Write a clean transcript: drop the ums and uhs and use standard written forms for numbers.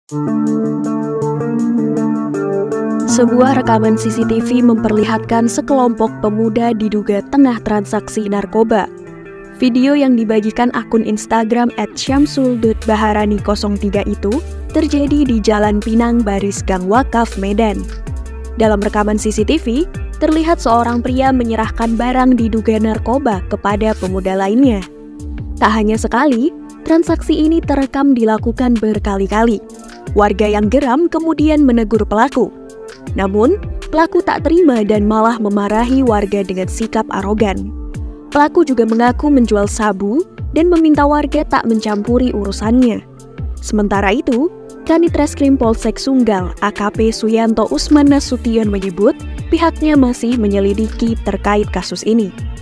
Sebuah rekaman CCTV memperlihatkan sekelompok pemuda diduga tengah transaksi narkoba. Video yang dibagikan akun Instagram @syamsul.baharani03 itu terjadi di Jalan Pinang Baris Gang Wakaf, Medan. Dalam rekaman CCTV, terlihat seorang pria menyerahkan barang diduga narkoba kepada pemuda lainnya. Tak hanya sekali, transaksi ini terekam dilakukan berkali-kali. Warga yang geram kemudian menegur pelaku. Namun, pelaku tak terima dan malah memarahi warga dengan sikap arogan. Pelaku juga mengaku menjual sabu dan meminta warga tak mencampuri urusannya. Sementara itu, Kanit Reskrim Polsek Sunggal AKP Suyanto Usman Nasution menyebut pihaknya masih menyelidiki terkait kasus ini.